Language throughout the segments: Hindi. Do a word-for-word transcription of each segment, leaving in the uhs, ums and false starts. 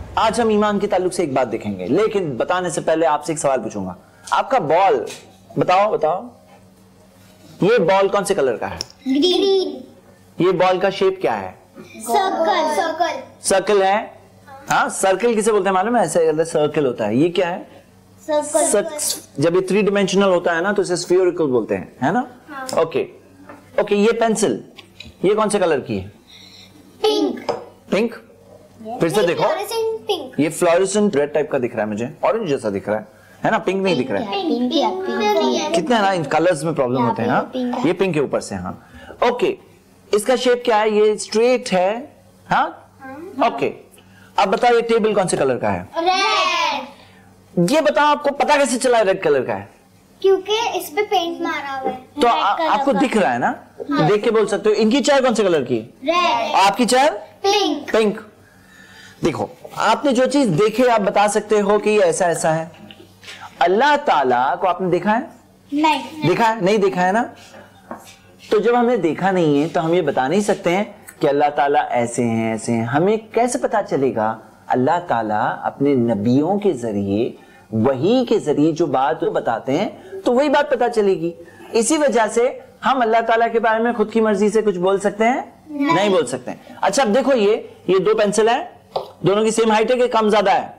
आज हम ईमान के ताल्लुक से एक बात देखेंगे, लेकिन बताने से पहले आपसे एक सवाल पूछूंगा। आपका बॉल बताओ बताओ, ये बॉल कौन से कलर का है? ग्रीन। ये बॉल का शेप क्या है? सर्कल। सर्कल सर्कल है। हाँ, सर्कल किसे बोलते हैं मालूम है? ऐसे सर्कल होता है। ये क्या है? सर्कल। जब ये थ्री डिमेंशनल होता है ना तो इसे स्फीयरिकल बोलते हैं, है ना? हाँ। ओके ओके, ये पेंसिल ये कौन से कलर की है? पिंक। पिंक? फिर से देखो, पिंक। ये फ्लोरेसेंट रेड टाइप का दिख रहा है मुझे, ऑरेंज जैसा दिख रहा है, है ना? पिंक नहीं दिख रहा है। कितने है ना, इन कलर्स में प्रॉब्लम होते हैं। हाँ, ये पिंक के ऊपर से। हाँ ओके, इसका शेप क्या है? ये स्ट्रेट है। हाँ ओके, अब बताओ ये टेबल कौन से कलर का है? रेड। ये बताओ, आपको पता कैसे चला रेड कलर का है? क्योंकि इस पे पेंट मारा हुआ है। तो आ, आपको दिख रहा है ना? हाँ। देख के बोल सकते हो। इनकी चेयर कौन से कलर की? रेड। आपकी चेयर? पिंक। पिंक। देखो, आपने जो चीज देखे आप बता सकते हो कि ये ऐसा ऐसा है। अल्लाह ताला को आपने देखा है? नहीं। देखा है? नहीं देखा है ना? तो जब हमने देखा नहीं है तो हम ये बता नहीं सकते हैं कि अल्लाह ताला ऐसे हैं ऐसे हैं। हमें कैसे पता चलेगा? अल्लाह ताला अपने नबियों के जरिए, वही के जरिए जो बात वो बताते हैं तो वही बात पता चलेगी। इसी वजह से हम अल्लाह ताला के बारे में खुद की मर्जी से कुछ बोल सकते हैं? नहीं, नहीं बोल सकते हैं। अच्छा, अब देखो, ये ये दो पेंसिल है, दोनों की सेम हाइट है कि कम ज्यादा है?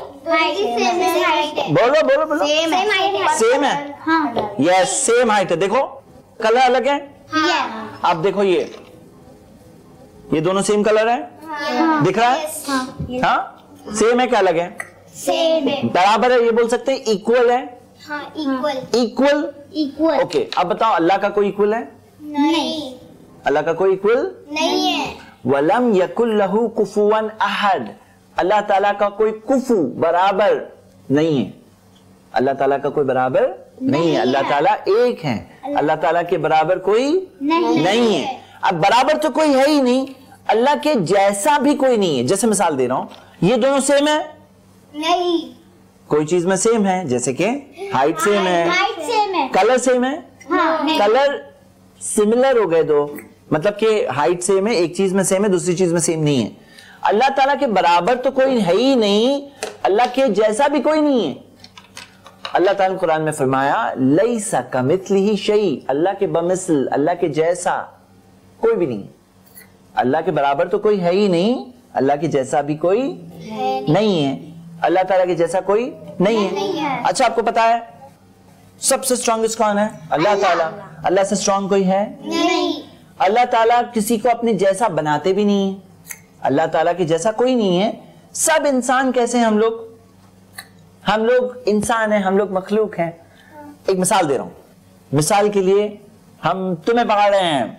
बोलो बोलो बोलो। सेम है। सेम है। हाँ। यस, सेम हाइट है। देखो, कलर अलग है। हाँ। आप देखो, ये ये दोनों सेम कलर है। हाँ। दिख रहा है? हाँ, सेम है क्या अलग है? सेम है। बराबर है, ये बोल सकते हैं। इक्वल है। हाँ, इक्वल। इक्वल। इक्वल। ओके, अब बताओ, अल्लाह का कोई इक्वल है? नहीं। अल्लाह का कोई इक्वल नहीं है। वलम यकुल लहू कुफुवन अहद। अल्लाह ताला का कोई कुफू बराबर नहीं है। अल्लाह ताला का कोई बराबर नहीं, नहीं है। अल्लाह ताला एक है। अल्लाह ताला के बराबर कोई नहीं, नहीं है। अब बराबर तो कोई है ही नहीं, अल्लाह के जैसा भी कोई नहीं है। जैसे मिसाल दे रहा हूं, ये दोनों सेम है? नहीं। कोई चीज में सेम है, जैसे कि हाइट सेम है, हाइट सेम है, कलर सेम है। हाँ, कलर सिमिलर हो गए दो, मतलब कि हाइट सेम है, एक चीज में सेम है, दूसरी चीज में सेम नहीं है। अल्लाह ताला के बराबर तो कोई है ही नहीं, अल्लाह के जैसा भी कोई नहीं है। अल्लाह ताला ने कुरान में फरमाया, लैसा कमिथलिही शै, अल्लाह के बमिसल, अल्लाह के जैसा कोई भी नहीं। अल्लाह के बराबर तो कोई है ही नहीं, अल्लाह के जैसा भी कोई है नहीं है। अल्लाह ताला के जैसा कोई नहीं है, नहीं है। अच्छा, आपको पता है सबसे स्ट्रॉन्गेस्ट कौन है? अल्लाह ताला। अल्लाह से स्ट्रॉन्ग कोई है नहीं। अल्लाह ताला किसी को अपने जैसा बनाते भी नहीं है। अल्लाह ताला के जैसा कोई नहीं है। सब इंसान कैसे हैं? हम लोग हम लोग इंसान हैं, हम लोग मखलूक हैं। एक मिसाल दे रहा हूं। मिसाल के लिए हम तुम्हें पकड़ रहे हैं,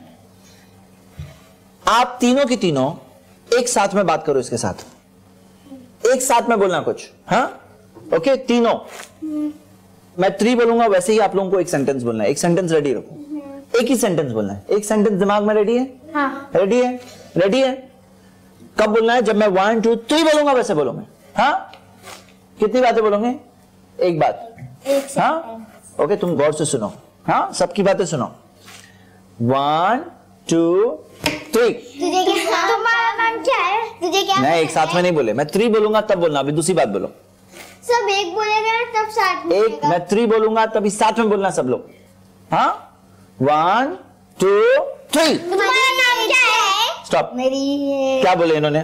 आप तीनों की तीनों एक साथ में बात करो, इसके साथ एक साथ में बोलना कुछ। हाँ ओके, तीनों मैं थ्री बोलूंगा, वैसे ही आप लोगों को एक सेंटेंस बोलना है। एक सेंटेंस रेडी रखो, एक ही सेंटेंस बोलना है। एक सेंटेंस दिमाग में रेडी है? हाँ। रेडी है? रेडी है? कब बोलना है? जब मैं वन टू थ्री बोलूंगा वैसे बोलोगे। हाँ, कितनी बातें बोलोगे? एक बात। एक हाँ ओके, तुम गौर से सुनो। हाँ, सबकी बातें सुनो। One two three. तुझे क्या, तुम्हारा नाम क्या है? तुझे क्या? नहीं, एक साथ में नहीं बोले। मैं थ्री बोलूंगा तब बोलना। अभी दूसरी बात बोलो। सब एक बोलेगा तब साथ में एक, मैं थ्री बोलूंगा तभी साथ में बोलना सब लोग। हाँ, वन टू थ्री। तुम्हारा नाम क्या है? स्टॉप। मेरी क्या बोले इन्होंने?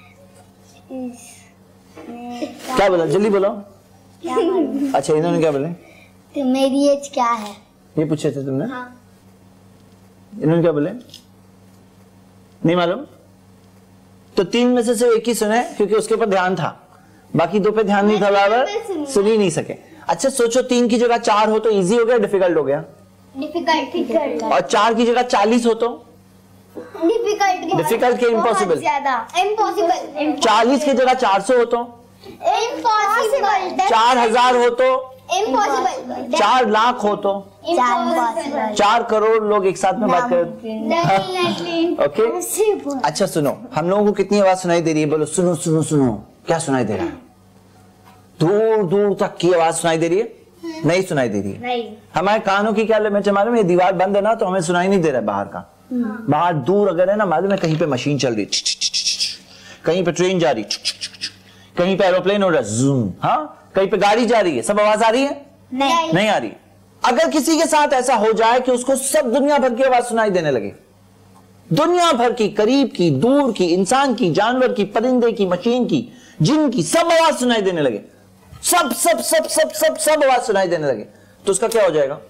क्या बोला? जल्दी बोलो। क्या मालूम? अच्छा, इन्होंने क्या बोले? तो मेरी एज क्या है? ये पूछे थे तुमने? हाँ। इन्होंने क्या बोले? नहीं मालूम? तो तीन में से सिर्फ एक ही सुने क्योंकि उसके ऊपर ध्यान था, बाकी दो पे ध्यान नहीं था, बराबर सुन ही नहीं सके। अच्छा सोचो, तीन की जगह चार हो तो इजी हो गया, डिफिकल्ट हो गया? डिफिकल्ट। और चार की जगह चालीस हो तो डिफिकल्ट। डिफिकल्ट के इम्पॉसिबल? ज्यादा इम्पॉसिबल। चालीस की जगह चार सौ हो तो इम्पॉसिबल। चार हजार हो तो इम्पॉसिबल। चार लाख हो तो इम्पॉसिबल। चार करोड़ लोग एक साथ में बात करें। ओके, अच्छा सुनो, हम लोगों को कितनी आवाज सुनाई दे रही है? बोलो सुनो सुनो सुनो। क्या सुनाई दे रहा है? दूर दूर तक की आवाज सुनाई दे रही है? नहीं सुनाई दे रही है। नहीं। हमारे कानों की क्या लिमिट है मालूम है? ये दीवार बंद है ना तो हमें सुनाई नहीं दे रहा है बाहर का। बाहर दूर अगर है ना, मालूम है, कहीं पे मशीन चल रही, कहीं पे ट्रेन जा रही, कहीं पे एरोप्लेन हो रहा है जूम, हाँ, कहीं पे गाड़ी जा रही है, सब आवाज आ रही है? नहीं नहीं आ रही। अगर किसी के साथ ऐसा हो जाए कि उसको सब दुनिया भर की आवाज सुनाई देने लगे, दुनिया भर की, करीब की, दूर की, इंसान की, जानवर की, परिंदे की, मशीन की, जिन की, सब आवाज सुनाई देने लगे, सब सब सब सब सब सब आवाज सुनाई देने लगे, तो उसका क्या हो जाएगा?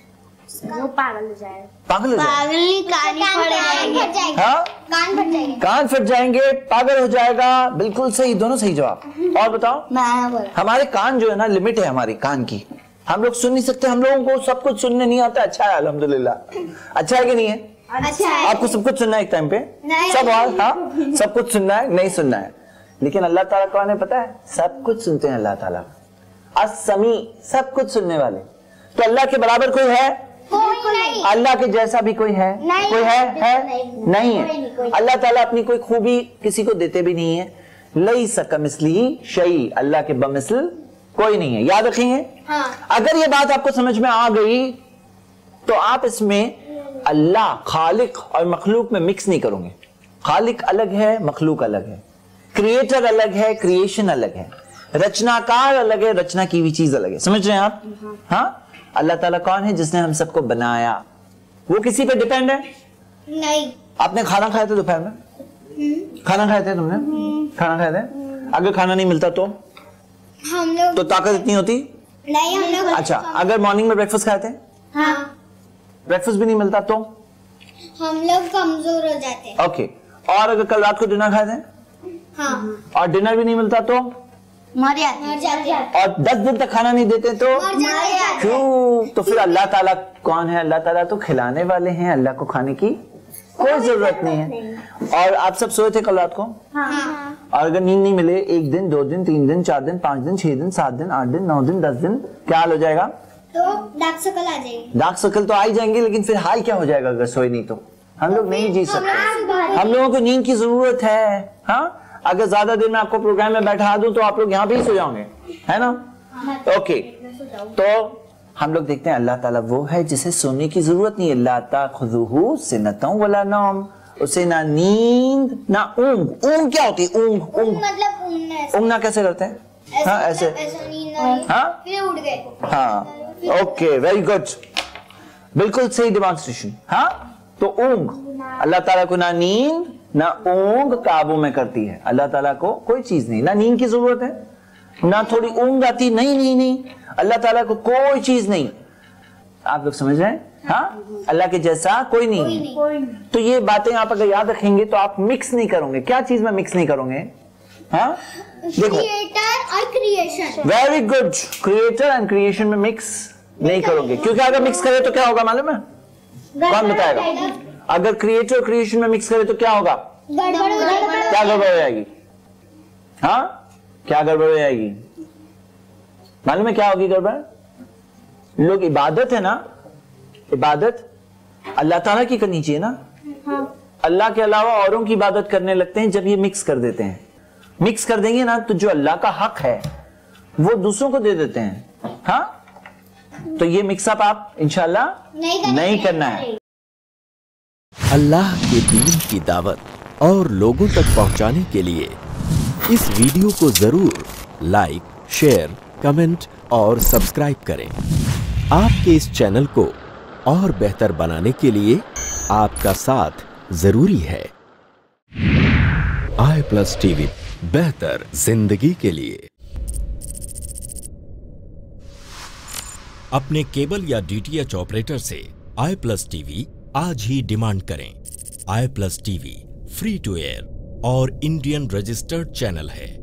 वो पागल हो जाएगा। पागल हो जाएगा, पागल कान फट जाएंगे। हाँ, कान फट जाएंगे। कान फट जाएंगे, पागल हो जाएगा। बिल्कुल सही, दोनों सही जवाब। और बताओ, मैं बोला हमारे कान जो है ना, लिमिट है हमारी कान की, हम लोग सुन नहीं सकते, हम लोगों को सब कुछ सुनने नहीं आता। अच्छा है, अल्हम्दुलिल्लाह। अच्छा है कि नहीं है? अच्छा है। आपको सब कुछ सुनना है एक टाइम पे, सब आवाज, हाँ, सब कुछ सुनना है, नहीं सुनना है। लेकिन अल्लाह ताला कौन है पता है? सब कुछ सुनते हैं अल्लाह ताला, अस्समी, सब कुछ सुनने वाले। तो अल्लाह के बराबर कोई है? कोई नहीं। अल्लाह के जैसा भी कोई है? नहीं। कोई है? है? नहीं, नहीं कोई नहीं, कोई है। अल्लाह ताला अपनी कोई खूबी किसी को देते भी नहीं है। लैसा कमिस्लिही शै, अल्लाह के बमिसल कोई नहीं है। याद रखेंगे। हाँ। अगर ये बात आपको समझ में आ गई तो आप इसमें अल्लाह, खालिक और मखलूक में मिक्स नहीं करोगे। खालिक अलग है, मखलूक अलग है, क्रिएटर अलग है, क्रिएशन अलग है, रचनाकार अलग है, रचना की हुई चीज अलग है। समझ रहे हैं आप? हाँ। अल्लाह ताला कौन है? जिसने हम सबको बनाया। वो किसी पे डिपेंड है? नहीं। आपने खाना खाया था दोपहर में? खाना खाया था तुमने? खाना खाया था? अगर खाना नहीं मिलता तो हम लोग तो ताकत इतनी होती? नहीं, हम लोग अच्छा, अगर मॉर्निंग में ब्रेकफास्ट खाए थे, हाँ, ब्रेकफास्ट भी नहीं मिलता तो? हम लोग कमजोर हो जाते हैं। ओके। और अगर कल रात को डिनर खाए थे हाँ, और डिनर भी नहीं मिलता तो? मर जाते मर जाते हैं। और दस दिन तक खाना नहीं देते तो? मर जाते हैं। क्यों? तो फिर अल्लाह ताला कौन है? अल्लाह ताला तो खिलाने वाले हैं, अल्लाह को खाने की कोई जरूरत नहीं है। और आप सब सोए थे कल रात को, हाँ। और अगर नींद नहीं मिले एक दिन, दो दिन, तीन दिन, चार दिन, पांच दिन, छह दिन, सात दिन, आठ दिन, नौ दिन, दस दिन, क्या हाल हो जाएगा? तो डार्क सर्कल आ जाएगी। डार्क सर्कल तो आ ही जाएंगे, लेकिन फिर हाल क्या हो जाएगा अगर सोए नहीं तो? हम लोग नहीं जी सकते। हम लोगों को नींद की जरूरत है। हाँ, अगर ज्यादा देर में आपको प्रोग्राम में बैठा दूं तो आप लोग यहाँ पे ही सो जाओगे, है ना? ओके। तो हम लोग देखते हैं अल्लाह ताला वो है जिसे सोने की जरूरत नहीं है। ला ताखुज़ुहु सिनतुन वला नौम, उसे ना नींद ना ऊंग। ऊंग क्या होती है? ऊंग, ऊंग मतलब ऊँघना। ऊँघना कैसे करते हैं? हाँ, ऐसे। ऐसा नींद आई, हाँ, फिर उठ गए। हाँ, ओके, वेरी गुड, बिल्कुल सही डिमॉन्स्ट्रेशन। हाँ, तो ऊंग, अल्लाह ताला को ना नींद ना ऊंग काबू में करती है। अल्लाह ताला को कोई चीज नहीं, ना नींद की जरूरत है, ना थोड़ी ऊंग आती, नहीं नहीं नहीं, अल्लाह ताला को कोई चीज नहीं। आप लोग समझ रहे हैं? हाँ, अल्लाह के जैसा कोई नहीं, कोई नहीं। कोई तो ये बातें आप अगर याद रखेंगे तो आप मिक्स नहीं करोगे। क्या चीज में मिक्स नहीं करोगे? हाँ, देखो, क्रिएटर और creation. Very good, creator and creation में मिक्स नहीं करोगे, क्योंकि अगर मिक्स करें तो क्या होगा मालूम है? कौन बताएगा? अगर क्रिएटर और क्रिएशन में मिक्स करें तो क्या होगा? गड़बड़ हो जाएगी। क्या गड़बड़ हो जाएगी? हाँ, क्या गड़बड़ हो जाएगी? मालूम है क्या होगी गड़बड़? लोग इबादत है ना, इबादत अल्लाह ताला की करनी चाहिए ना, हाँ। अल्लाह के अलावा औरों की इबादत करने लगते हैं। जब ये मिक्स कर देते हैं, मिक्स कर देंगे ना, तो जो अल्लाह का हक है वो दूसरों को दे देते हैं। हाँ, तो ये मिक्सअप आप इंशाल्लाह नहीं, नहीं करना है। अल्लाह के दीन की दावत और लोगों तक पहुंचाने के लिए इस वीडियो को जरूर लाइक, शेयर, कमेंट और सब्सक्राइब करें। आपके इस चैनल को और बेहतर बनाने के लिए आपका साथ जरूरी है। आई प्लस टीवी, बेहतर जिंदगी के लिए। अपने केबल या डीटीएच ऑपरेटर से आई प्लस टीवी आज ही डिमांड करें। I plus TV free to air और इंडियन रजिस्टर्ड चैनल है।